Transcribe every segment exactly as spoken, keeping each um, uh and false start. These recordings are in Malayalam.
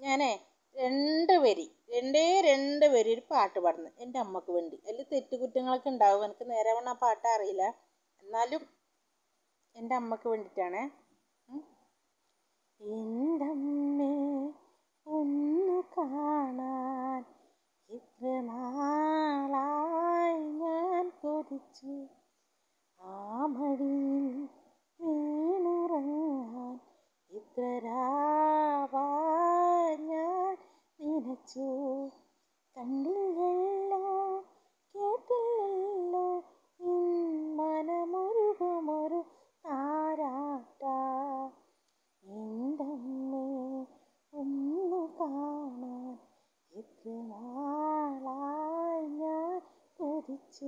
ഞാനേ രണ്ട് വരി രണ്ടേ രണ്ട് വരി ഒരു പാട്ട് പാടുന്നു എൻ്റെ അമ്മക്ക് വേണ്ടി. അതിൽ തെറ്റുകുറ്റങ്ങളൊക്കെ ഉണ്ടാവും, എനിക്ക് നേരെ ആ പാട്ട് അറിയില്ല, എന്നാലും എൻ്റെ അമ്മക്ക് വേണ്ടിയിട്ടാണേ. എൻ്റമ്മേ ഒന്ന് കാണാൻ ഇത്ര നാളായി ഞാൻ കൊതിച്ചു, ആ മടിയിൽ വീണുറങ്ങാൻ ഇത്ര രാവായി ഞാൻ നിനച്ചു. കണ്ടില്ലല്ലോ കേട്ടില്ലല്ലോ നിൻ മനമുരുകുമൊരു താരാട്ടാ. എൻ്റമ്മേ ഒന്ന് കാണാൻ എത്ര നാളായി ഞാൻ കൊതിച്ചു.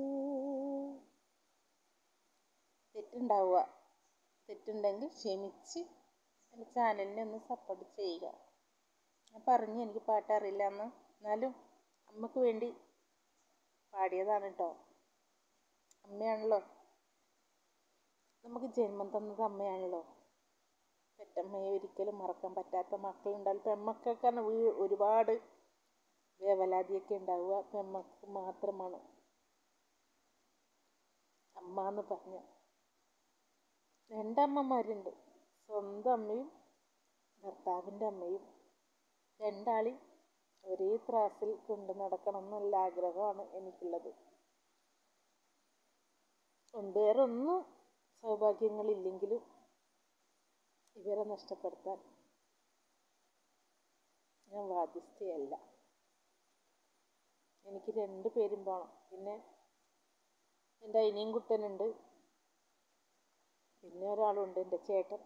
തെറ്റുണ്ടാവുക, തെറ്റുണ്ടെങ്കിൽ ക്ഷമിച്ച് എൻ്റെ ചാനലിനെ ഒന്ന് സപ്പോർട്ട് ചെയ്യുക. ഞാൻ പറഞ്ഞു എനിക്ക് പാട്ട് അറിയില്ല എന്ന്, എന്നാലും അമ്മക്ക് വേണ്ടി പാടിയതാണ് കേട്ടോ. അമ്മയാണല്ലോ നമുക്ക് ജന്മം തന്നത്, അമ്മയാണല്ലോ. പെറ്റമ്മയെ ഒരിക്കലും മറക്കാൻ പറ്റാത്ത മക്കളുണ്ടാവും. പെമ്മക്കൊക്കെ വീ ഒരുപാട് വേവലാതിയൊക്കെ ഉണ്ടാവുക പെമ്മക്ക് മാത്രമാണ് അമ്മ എന്ന് പറഞ്ഞ. രണ്ടമ്മമാരുണ്ട്, സ്വന്തം അമ്മയും ഭർത്താവിൻ്റെ അമ്മയും. രണ്ടാളി ഒരേ ത്രാസിൽ കൊണ്ട് നടക്കണം എന്നുള്ള ആഗ്രഹമാണ് എനിക്കുള്ളത്. വേറെ ഒന്നും സൗഭാഗ്യങ്ങളില്ലെങ്കിലും ഇവരെ നഷ്ടപ്പെടുത്താൻ ഞാൻ ബാധ്യസ്ഥയല്ല. എനിക്ക് രണ്ട് പേരും പോകണം. പിന്നെ എൻ്റെ അനിയൻ കുട്ടനുണ്ട്, പിന്നെ ഒരാളുണ്ട് എൻ്റെ ചേട്ടൻ.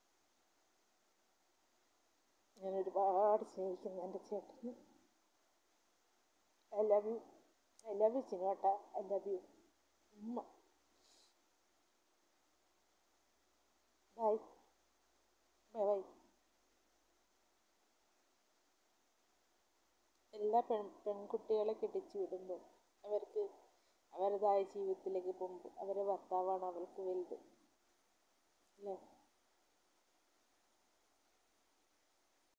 ഞാൻ ഒരുപാട് സ്നേഹിക്കുന്നു എൻ്റെ ചേട്ടന്. I love you, I love you ചിനോട്ട, ഐ ലവ് യു ഉമ്മ. Bye bye bye. എല്ലാ പെൺ പെൺകുട്ടികളെ കെട്ടിച്ചു വിടുമ്പോൾ അവർക്ക് അവരുടേതായ ജീവിതത്തിലേക്ക് പോകുമ്പോൾ അവരുടെ ഭർത്താവാണ് അവർക്ക് വലുത് അല്ലേ.